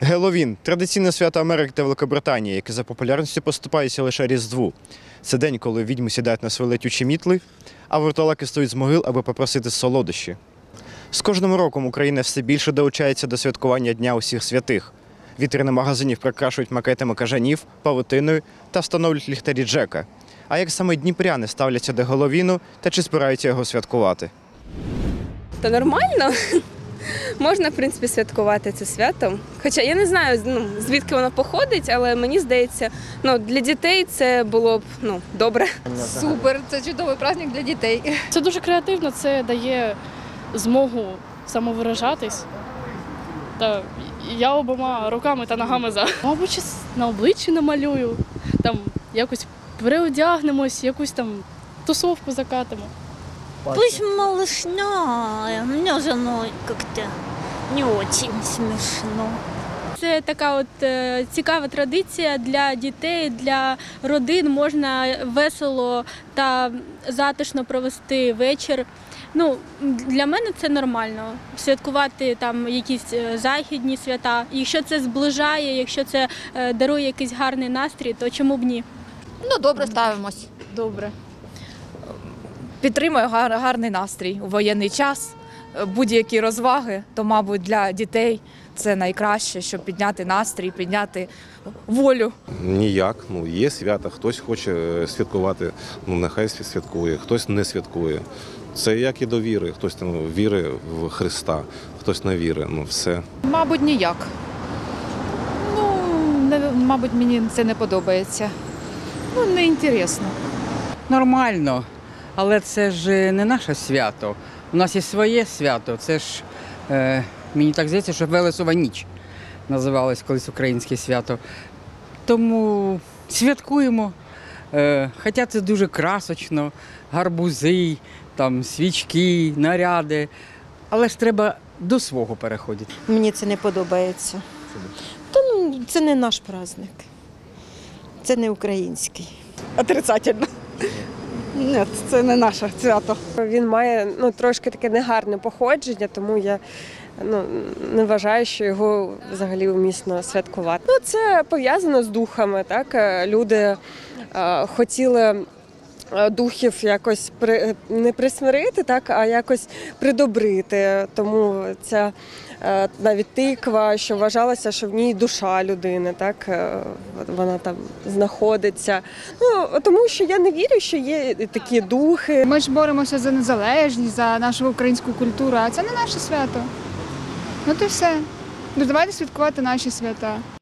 Геловін – традиційне свято Америки та Великобританії, яке за популярністю поступається лише Різдву. Це день, коли відьми сідають на свої летючі мітли, а вурдалаки стають з могил, аби попросити солодощі. З кожним роком Україна все більше долучається до святкування Дня усіх святих. Вітрини магазинів прикрашують макетами кажанів, павутиною та встановлюють ліхтарі Джека. А як саме дніпряни ставляться до Геловіну та чи збираються його святкувати? Та нормально. Можна, в принципі, святкувати це свято. Хоча я не знаю, звідки воно походить, але мені здається, для дітей це було б добре. Супер, це чудовий праздник для дітей. Це дуже креативно, це дає змогу самовиражатись. Та я обома руками та ногами за. Мабуть, на обличчі намалюю, там якось переодягнемось, якусь там тусовку закатимо. Пусть малышня, мне уже как-то не очень смешно. Це така цікава традиція для дітей, для родин. Можна весело та затишно провести вечір. Для мене це нормально. Святкувати там якісь західні свята. Якщо це зближає, якщо це дарує якийсь гарний настрій, то чому б ні? Добре ставимось. Добре. Підтримує гарний настрій у воєнний час. Будь-які розваги, то, мабуть, для дітей це найкраще, щоб підняти настрій, підняти волю. Ніяк. Є свята, хтось хоче святкувати, нехай святкує, хтось не святкує. Це як і до віри. Хтось вірить в Христа, хтось не вірить. Все. Мабуть, ніяк. Мабуть, мені це не подобається. Не інтересно. Нормально, але це ж не наше свято. У нас є своє свято. Це ж, мені так здається, що Велесова ніч називалось колись українське свято. Тому святкуємо. Хоча це дуже красочно, гарбузи, там, свічки, наряди. Але ж треба до свого переходити. Мені це не подобається. Це не наш праздник. Це не український. Отрицательно. Ні, це не наше свято. Він має трошки таке негарне походження, тому я не вважаю, що його взагалі умісно святкувати. Це пов'язано з духами. Так? Люди хотіли духів якось не присмирити, так, а якось придобрити. Тому ця навіть тиква, що вважалося, що в ній душа людини, так, вона там знаходиться. Тому що я не вірю, що є такі духи. Ми ж боремося за незалежність, за нашу українську культуру, а це не наше свято. І все. Давайте святкувати наші свята.